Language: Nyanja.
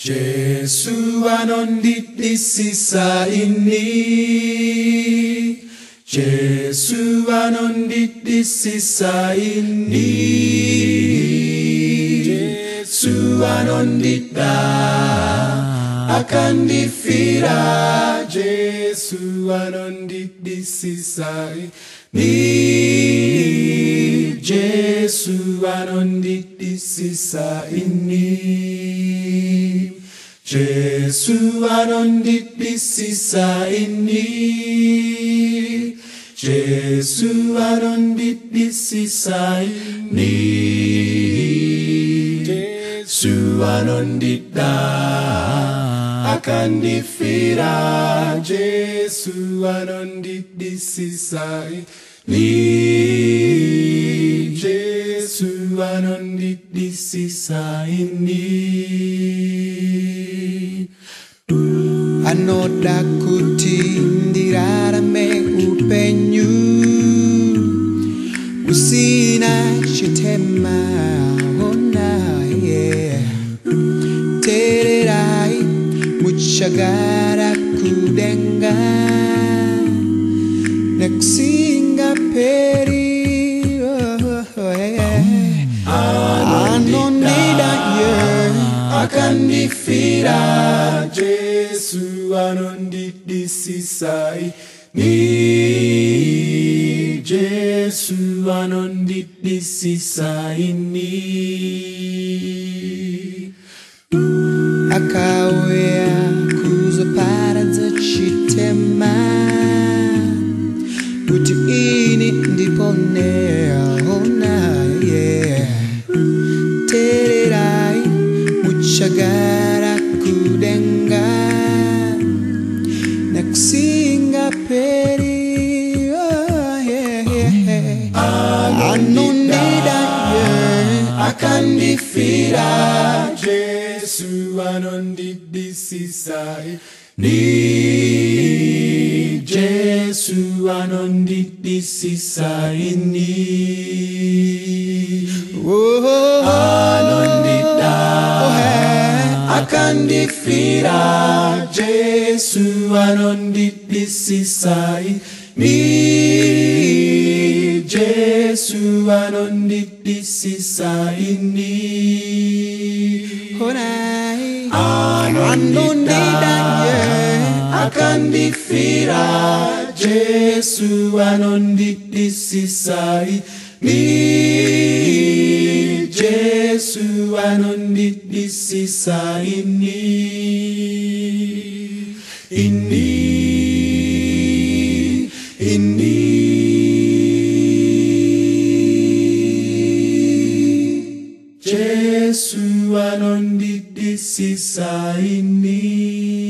Jesu Anondidisisa ini, Jesu Anondidisisa ini, Jesu Anondida akan difira, Jesu Anondidisisa ini, Jesu Anondidisisa ini, Jesu Anondidisisa ini, Jesu Anondidisisa ini, Jesu Anondida akan difira, Jesu Anondidisisa ini, Jesu Anondidisisa ini. Anoda kuti ndirarame upenyu usina chitema, ona tererai muchagara kudenga neksinga peri, anonida akan difira, Jesu Anondidisisa ini, Jesu Anondidisisa ini. Akawea kuzo para chitema kuti ini ndiponeona tererai muchagara kudenga nakusinga peri, anonida akan difira, Jesu Anondidisisa ini, Jesu Anondidisisa ini, Anondida akan difira, Jesu Anondidisisa ini, Jesu Anondidisisa ini, Anondida akan difira, Jesu Anondidisisa ini, Jesu Anondidisisa ini, Jesu Anondidisisa ini.